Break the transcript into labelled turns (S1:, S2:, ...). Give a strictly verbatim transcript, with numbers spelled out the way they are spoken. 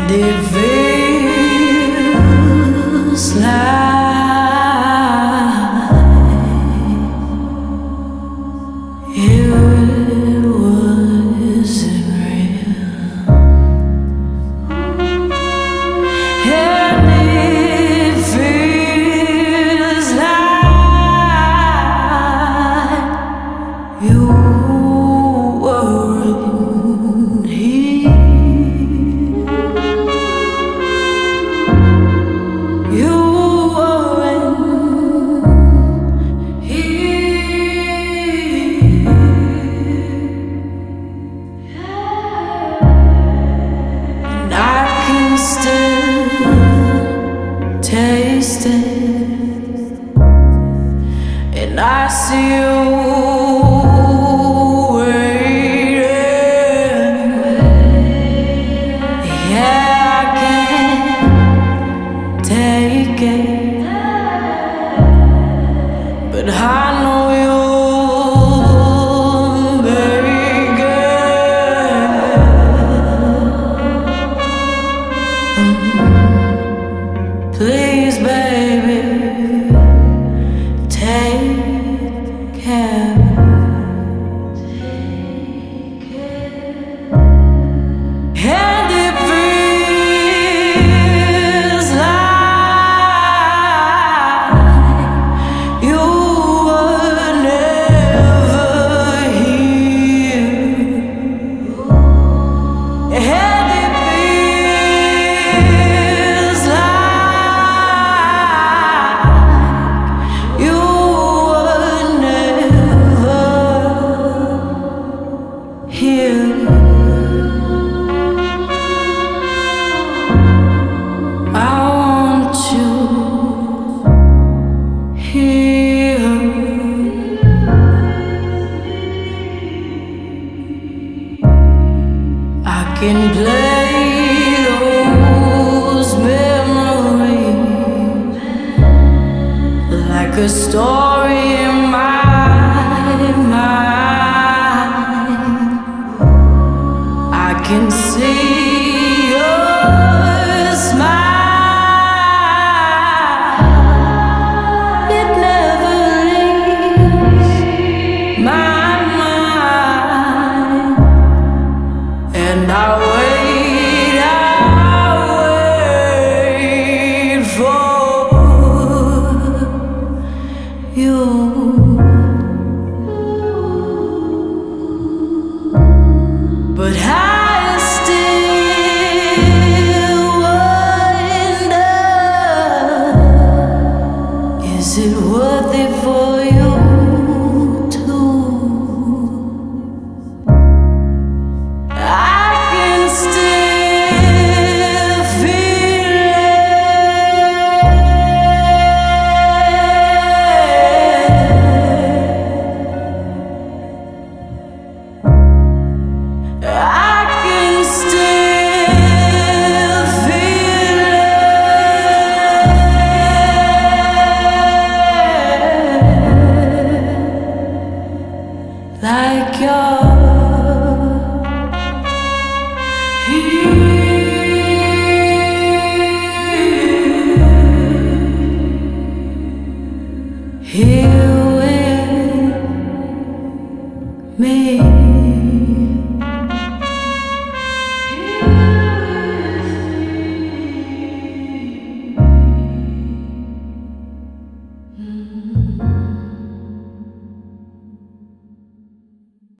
S1: it feels like it wasn't real, and it feels like you weren't here. You weren't here. And I can still taste it, and I see you waiting. Yeah, I can't take it, but I know you'll make it. Please, baby, take care. And it feels like you were never here. And it feels like you were never here. I want you here. I can play those memories like a story in my mind. I can see your smile. It never leaves my mind. And I wait, I wait for you. But I still wonder, is it worth it for you too? I can still feel it. I can still feel it, like you're here, here with me.